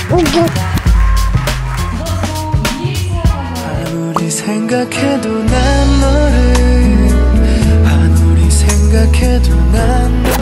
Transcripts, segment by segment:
아무리 생각해도 난 너를, 아무리 생각해도 난 너를.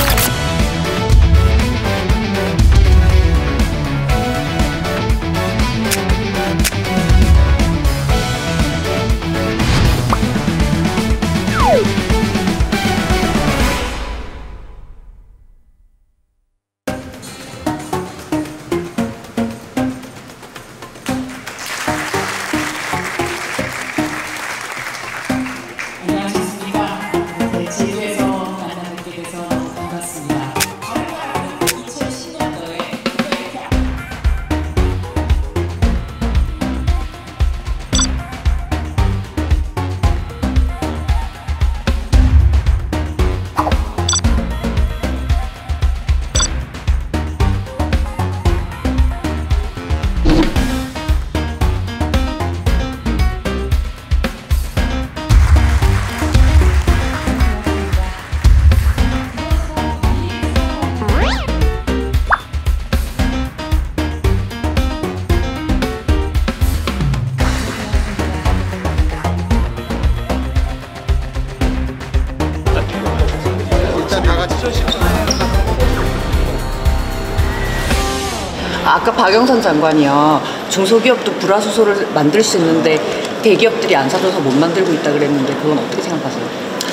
아까 박영선 장관이요, 중소기업도 불화수소를 만들 수 있는데 대기업들이 안 사줘서 못 만들고 있다 그랬는데 그건 어떻게 생각하세요?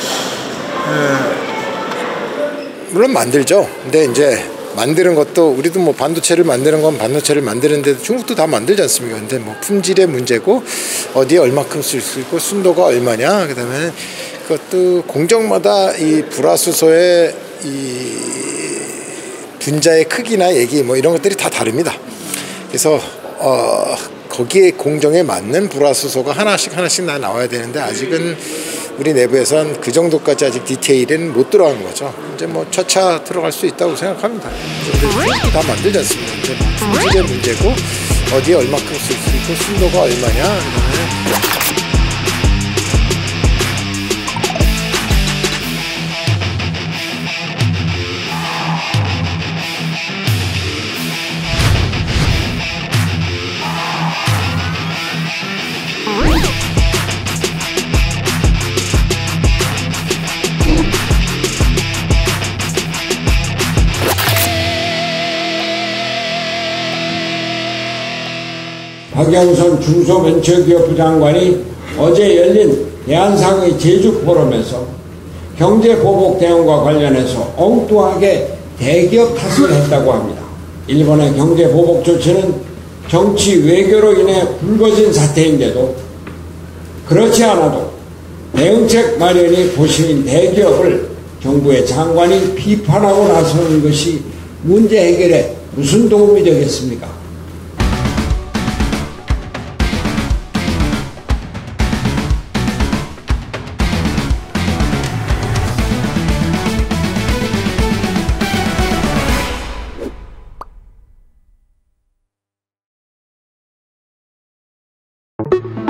물론 만들죠. 근데 이제 만드는 것도, 우리도 뭐 반도체를 만드는 건 반도체를 만드는데도 중국도 다 만들지 않습니까? 근데 뭐 품질의 문제고, 어디에 얼마큼 쓸 수 있고 순도가 얼마냐, 그다음에 그것도 공정마다 이 불화수소의 이 분자의 크기나 얘기 뭐 이런 것들이 다 다릅니다. 그래서 거기에 공정에 맞는 불화수소가 하나씩 다 나와야 되는데, 아직은 우리 내부에선 그 정도까지 아직 디테일은 못 들어간 거죠. 이제 뭐 차차 들어갈 수 있다고 생각합니다. 근데 다 만들지 않습니다. 이제 품질의 문제고, 어디에 얼마큼 쓸 수 있고 순도가 얼마냐, 그다음에 박영선 중소벤처기업부 장관이 어제 열린 대한상의 제주포럼에서 경제보복 대응과 관련해서 엉뚱하게 대기업 탓을 했다고 합니다. 일본의 경제보복 조치는 정치 외교로 인해 불거진 사태인데도, 그렇지 않아도 대응책 마련이 고심인 대기업을 정부의 장관이 비판하고 나서는 것이 문제 해결에 무슨 도움이 되겠습니까? you